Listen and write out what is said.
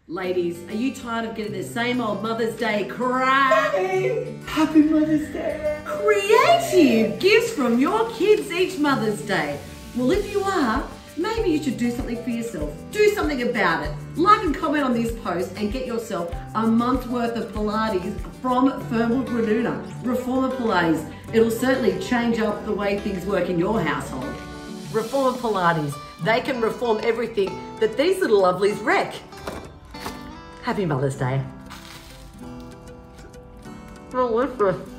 Ladies, are you tired of getting the same old Mother's Day crap? Hey, happy Mother's Day. Creative gifts from your kids each Mother's Day. Well, if you are, maybe you should do something for yourself. Do something about it. Like and comment on this post and get yourself a month's worth of Pilates from Fernwood Renuda, Reformer Pilates. It'll certainly change up the way things work in your household. Reformer Pilates, they can reform everything that these little lovelies wreck. Happy Mother's Day. Delicious.